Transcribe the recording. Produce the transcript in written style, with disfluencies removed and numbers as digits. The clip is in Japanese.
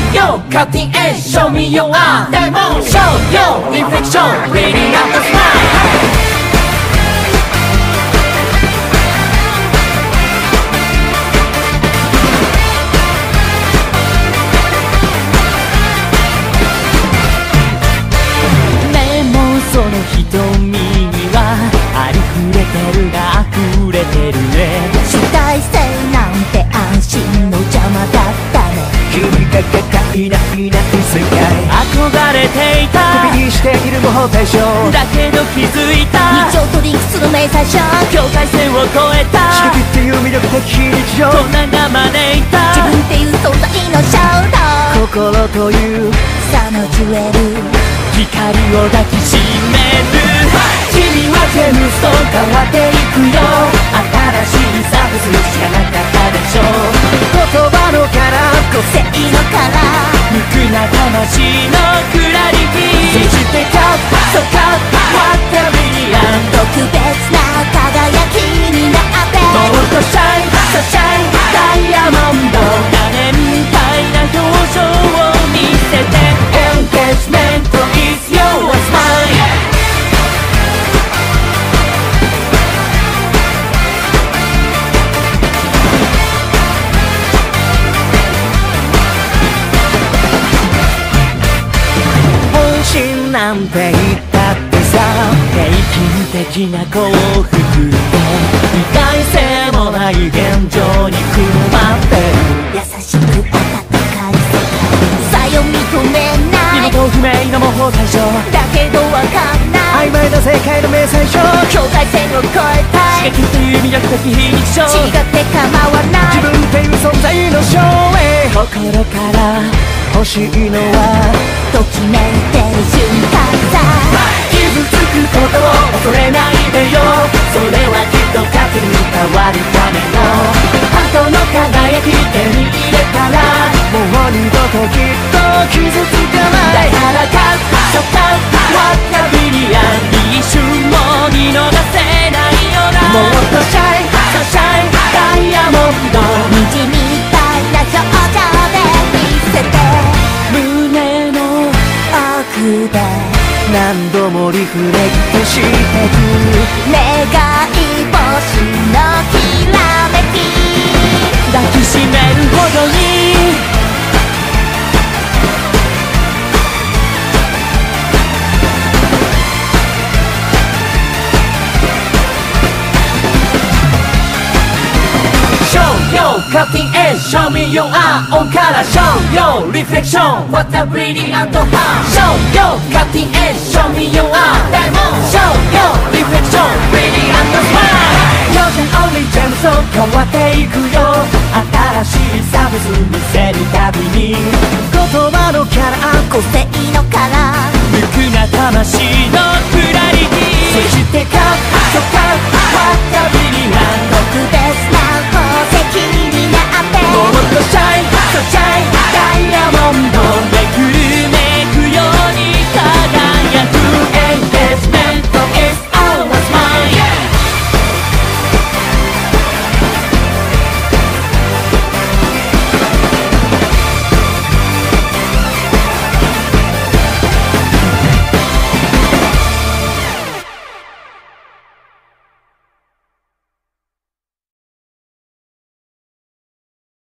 よ Cutting edge show me your art Diamond show yo reflection reading out the smileその瞳にはありふれてるが溢れてるね主体性なんて安心の邪魔だったね君がいない世界憧れていた首にしている模倣対象だけど気づいた日常とリンクする明細書境界線を越えた刺激っていう魅力的日常大人が招いた自分っていう存在の衝動心というそのジュエル光を抱きしめる君はジェムストーン変わっていくよ新しいサブスしかなかったでしょ言葉のから個性のから無垢な魂のクラリティそしてカップソカップワッタビリアン特別な輝きになってもっとシャインとシャインダイヤモンド多年体な表情を見せてエンゲージメント is yours mine本心なんて言ったってさ平均的な幸福で意外性もない現状にくるまってる優しく温かい世界さよ認めない身元不明の模倣対象だけどわかんない曖昧な世界の明細書境界線を越えたい刺激という魅力的非日常違って構わない自分っていう存在の証明心から欲しいのはときめいてる瞬間さ傷つくことを恐れないでよそれはきっと勝つに変わるためのハートの輝き手に入れたらもう二度ときっと傷つかない大原か初夏ワッタビリアン一瞬も見逃せないよなもっとシャインとシャインダイヤモンド虹みたいな表情で見せて胸の奥で何度もリフレクトしてく願い星のきらめき抱きしめるほどにCutting edge, show me your art on color, show your reflection, what a brilliant heart. Show your cutting edge, show me your art, diamond, show your reflection, brilliant smile. You're the only gem, so 変わっていくよ